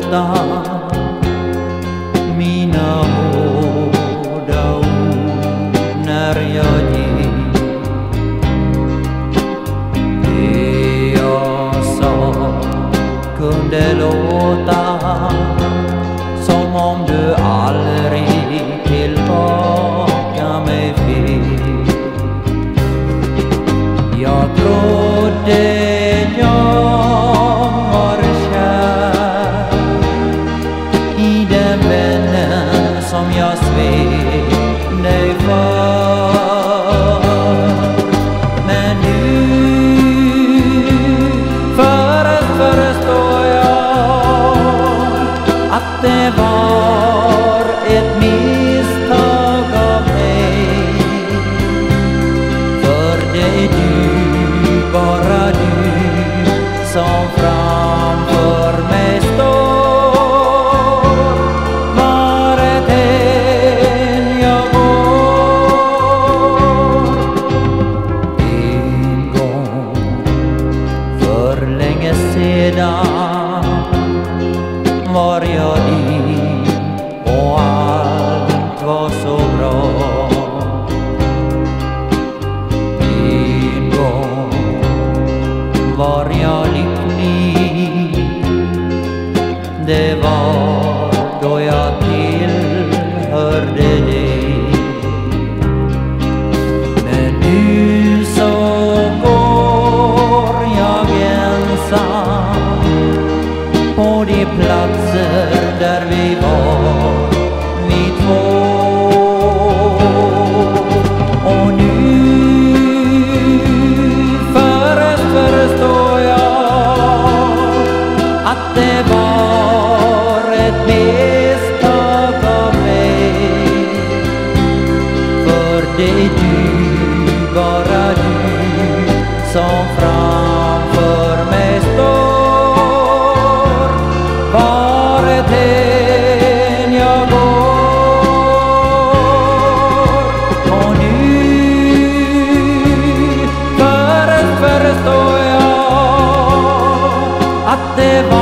trösta mina hårda ord när jag gick. Det jag sa kunde låta som om du aldrig tillbaka mig fick. Jag trodde jag var kär i den vännen som jag svek dig för. Men nu förstår jag att det var ett misstag av mig. För det är du, bara du, som framför mig står. Varet än jag går. En gång för länge sedan var jag din och allt var så bra. En gång var jag lycklig, det var då jag tillhörde dig. Men nu så går jag ensam på de platser där vi var, vi två. Och nu förstår jag att det var ett misstag av mig. För det är du, bara du, som framför mig står. Varet än jag går. Och nu förstår jag att det var